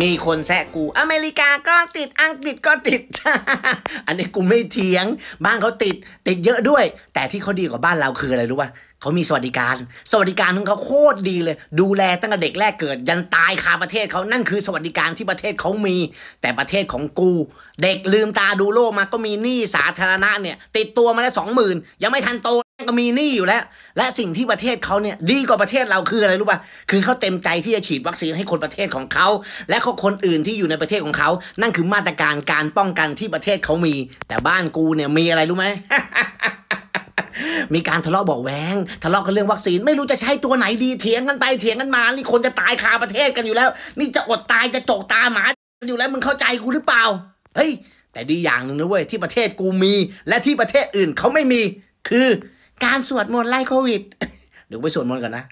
มีคนแซะกูอเมริกาก็ติดอังกฤษก็ติด อันนี้กูไม่เถียงบ้านเขาติดเยอะด้วยแต่ที่เขาดีกว่าบ้านเราคืออะไรรู้ป่ะเขามีสวัสดิการของเขาโคตรดีเลยดูแลตั้งแต่เด็กแรกเกิดยันตายคาประเทศเขานั่นคือสวัสดิการที่ประเทศเขามีแต่ประเทศของกูเด็กลืมตาดูโลกมาก็มีหนี้สาธารณะเนี่ยติดตัวมาแล้ว20,000ยังไม่ทันโตก็มีหนี้อยู่แล้วและสิ่งที่ประเทศเขาเนี่ยดีกว่าประเทศเราคืออะไรรู้ป่ะคือเขาเต็มใจที่จะฉีดวัคซีนให้คนประเทศของเขาและคนอื่นที่อยู่ในประเทศของเขานั่นคือมาตรการการป้องกันที่ประเทศเขามีแต่บ้านกูเนี่ยมีอะไรรู้ไหม มีการทะเลาะเบาะแว้งทะเลาะกันเรื่องวัคซีนไม่รู้จะใช้ตัวไหนดีเถียงกันไปเถียงกันมานี่คนจะตายคาประเทศกันอยู่แล้วนี่จะอดตายจะจกตาหมาอยู่แล้วมึงเข้าใจกูหรือเปล่าเฮ้ยแต่ดีอย่างหนึ่งนะเว้ยที่ประเทศกูมีและที่ประเทศอื่นเขาไม่มีคือการสวดมนต์ไล่โควิด เดี๋ยวไปสวดมนต์กันนะ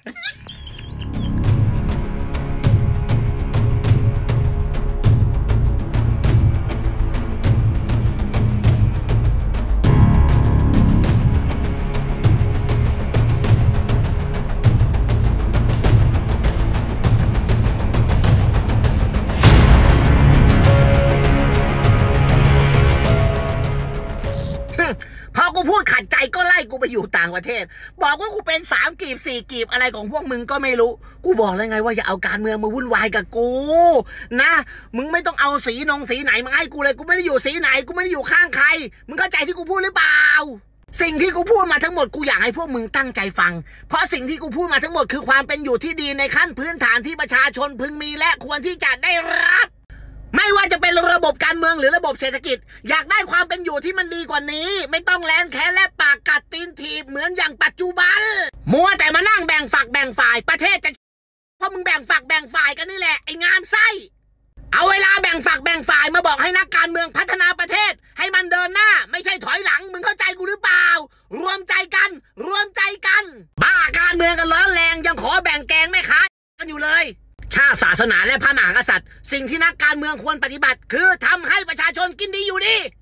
พอกูพูดขัดใจก็ไล่กูไปอยู่ต่างประเทศบอกว่ากูเป็น3 กีบ 4 กีบอะไรของพวกมึงก็ไม่รู้กูบอกแล้วไงว่าอย่าเอาการเมืองมาวุ่นวายกับกูนะมึงไม่ต้องเอาสีไหนมาให้กูเลยกูไม่ได้อยู่สีไหนกูไม่ได้อยู่ข้างใครมึงเข้าใจที่กูพูดหรือเปล่าสิ่งที่กูพูดมาทั้งหมดกูอยากให้พวกมึงตั้งใจฟังเพราะสิ่งที่กูพูดมาทั้งหมดคือความเป็นอยู่ที่ดีในขั้นพื้นฐานที่ประชาชนพึงมีและควรที่จะได้รับไม่ว่าจะเป็นระบบการเมืองหรือระบบเศรษฐกิจอยากได้ความเป็นอยู่ที่มันดีกว่านี้ไม่ต้องแลนแค้นและปากกัดตีนถีบเหมือนอย่างปัจจุบันมัวแต่มานั่งแบ่งฝักแบ่งฝ่ายประเทศจะเพราะมึงแบ่งฝักแบ่งฝ่ายกันนี่แหละไอ้งามไส้เอาเวลาแบ่งฝักแบ่งฝ่ายมาบอกให้นักการเมืองพัฒนาประเทศให้มันเดินหน้าไม่ใช่ถอยหลังมึงเข้าใจกูหรือเปล่ารวมใจกันบ้าการเมืองกันร้อนแรงยังขอแบ่งแกงแม่ค้ากันอยู่เลยชาติศาสนาและพระมหากษัตริย์สิ่งที่นักการเมืองควรปฏิบัติคือทำให้ประชาชนกินดีอยู่ดี